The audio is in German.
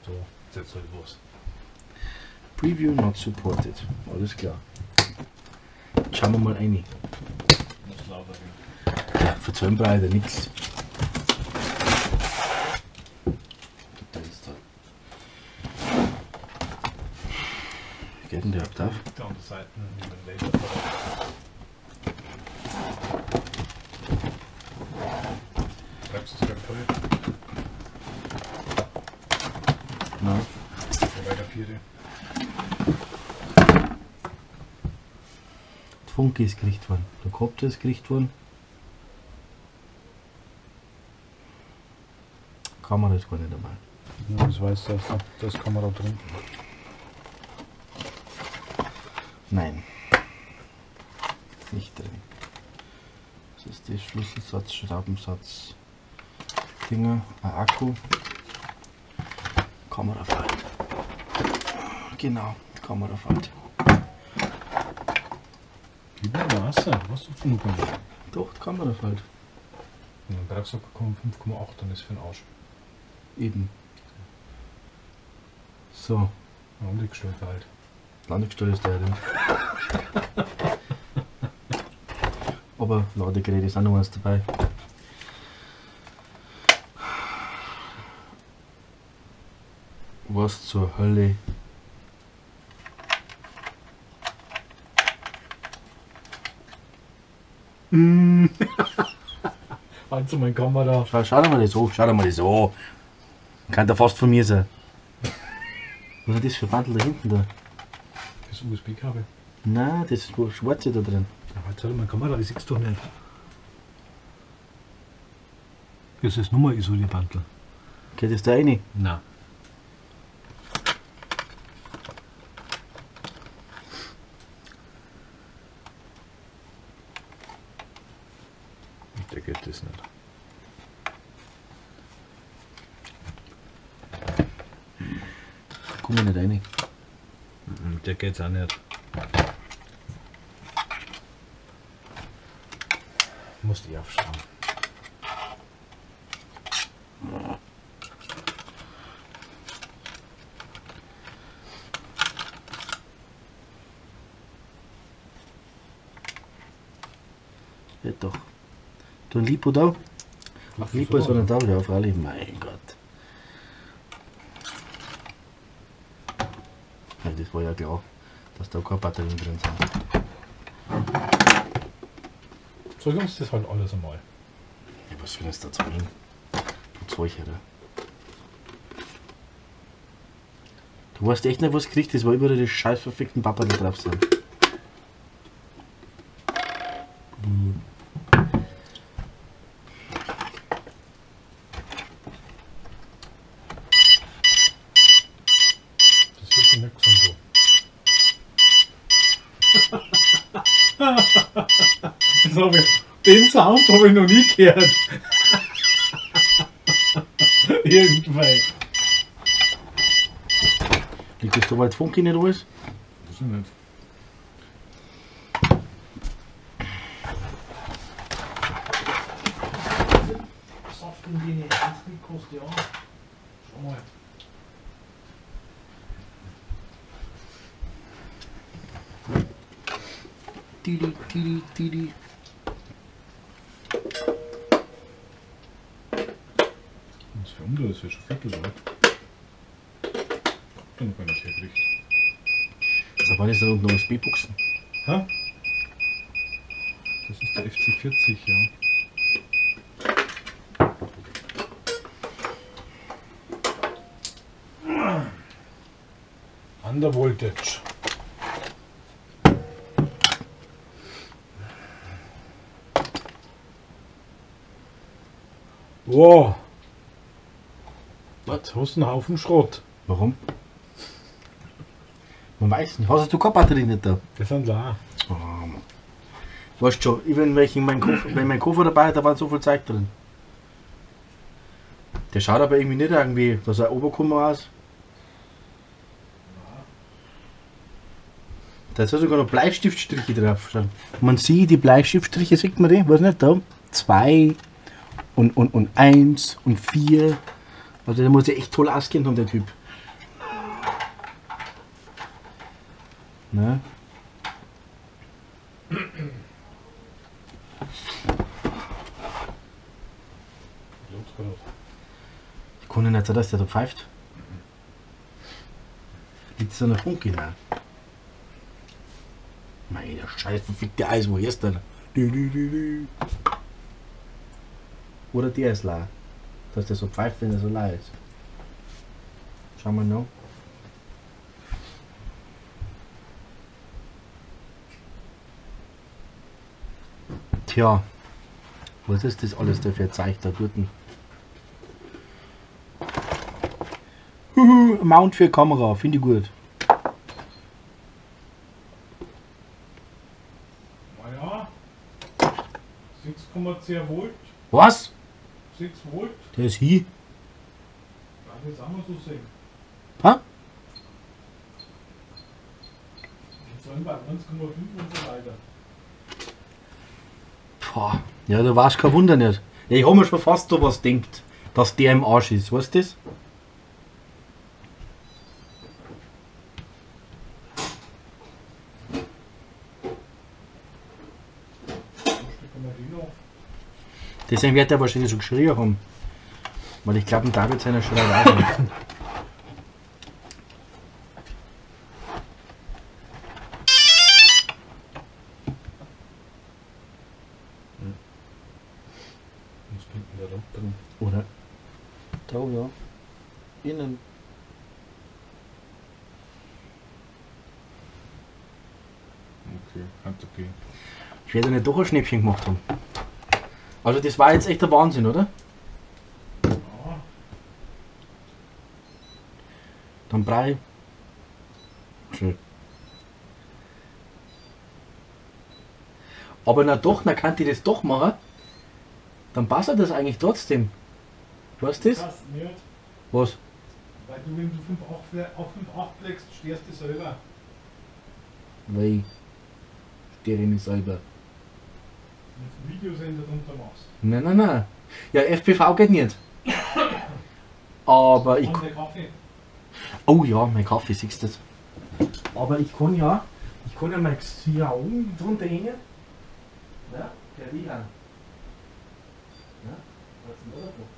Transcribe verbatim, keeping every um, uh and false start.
da jetzt halt was. Preview not supported. Alles klar. Schauen wir mal rein. Muss lauter werden. Ja, verzeihen brauche ich nichts. Da ist er. Wie geht denn der überhaupt auf? Da an der Seite mit dem Laser. Treibst du es gerade voll? Nein. Bei der vierte. Die Funke ist gekriegt worden. Der Kopter ist gekriegt worden. Kamera ist gar nicht dabei. Ja, das weißt du, da ist Kamera drin. Nein. Nicht drin. Das ist der Schlüsselsatz, Schraubensatz, Finger, ein Akku, Kamerafalt. Genau, Kamerafalt. Über Wasser, was du von Nummern? Doch, die Kamerafalt. Und dann brauchst du fünf Komma acht, dann ist für den Arsch. Eben. So, Ja, und die gestellt halt. Landegestell ist der drin. Aber Ladegerät ist auch noch eins dabei. Was zur Hölle? Also mein Kamera. Schau, schau dir mal das an, schau dir mal das an. Kann der fast von mir sein. Was ist das für ein Bandel da hinten da? Das U S B-Kabel. Nein, das ist wo schwarze da drin. Ja, jetzt hat meine Kamera, die siehst du doch nicht. Das ist Nummer-Isolierbandel. Geht das da rein? Nein. Der geht das nicht. Komm ich nicht rein. Der geht's auch nicht. Muss die aufschrauben. Ja doch. Du ein Lipo da? Ach, Lipo ist so. auch nicht da, ja, freilich. Mein Gott. Ja, das war ja klar, dass da keine Batterien drin sind. So uns das halt alles einmal. Ja, was will das da zahlen? Du Zeug, oder? Du weißt echt nicht, was du kriegst, das war überall die scheiß verfickten Papa, die drauf sind. Das wird schon nicht gesund. Das hab ich, den Sound habe ich noch nie gehört. Irgendwann. Liegt das da weit Funke nicht alles? Das ist nicht. Saften die nicht, das kostet ja. Schau mal. Tili, tili, tili. Was für Umdreh, das ist schon Viertel weit. Ich hab noch gar nicht hergekriegt. Da waren jetzt dann unten noch U S B-Buchsen. Hä? Das ist der F C vierzig, ja. Under Voltage. Wow. Was? Du hast einen Haufen Schrott. Warum? Man weiß nicht. Hast du keine Batterie nicht da? Das sind leer. Oh, Mann. Weißt schon, ich, wenn, ich in mein Koffer, wenn mein Koffer dabei hat, da war so viel Zeug drin. Der schaut aber irgendwie nicht irgendwie, dass er Oberkummer aus. Da ist sogar noch Bleistiftstriche drauf. Schau. Man sieht die Bleistiftstriche, sieht man die? Weiß nicht, da? Zwei und, und, und eins und vier. Also der muss ja echt toll auskennen, der Typ. Ne? Ich kann nicht, dass der da pfeift. Liegt so eine Funke da. Meine scheiß verfickte Eis, wo ist denn? Du, du, du, du. Oder der ist leer. Dass der so pfeift, wenn er so leer ist. Schauen wir noch. Tja, was ist das alles da für ein Zeich da drüben? Huhu, Mount für Kamera, finde ich gut. Naja, sechs Komma zehn Volt, Was? sechs Volt, Der ist hier. ja, das auch mal so sehen. Ha? Und sollen bei eins Komma fünf und so weiter. Boah, ja, da war's kein Wunder nicht. Ja, ich hab mir schon fast so was denkt, dass der im Arsch ist, weißt du das? Stecken wir die noch. Deswegen wird er wahrscheinlich so geschrien haben. Weil ich glaube, da wird seiner Schrei auch nicht. Was bringt denn der da drin? Oder? Da, ja. Innen. Okay, ganz okay. Ich werde nicht doch ein Schnäppchen gemacht haben. Also das war jetzt echt der Wahnsinn, oder? Ja, Dann brauche ich... Schön. Aber na doch, na kann ich das doch machen. Dann passt das eigentlich trotzdem. Weißt du das? das nicht. Was? Weil du, wenn du fünf auf fünf acht legst, stehst du selber. Weil ich stehe mich selber. Wenn du Videosender drunter machst. Nein, nein, nein. Ja, F P V geht nicht. Aber ich... Und der Kaffee. Oh ja, mein Kaffee, siehst du das? Aber ich kann ja... Ich kann ja mal hier oben drunter hängen. Ja, der Wieland. Ja, was ist denn da?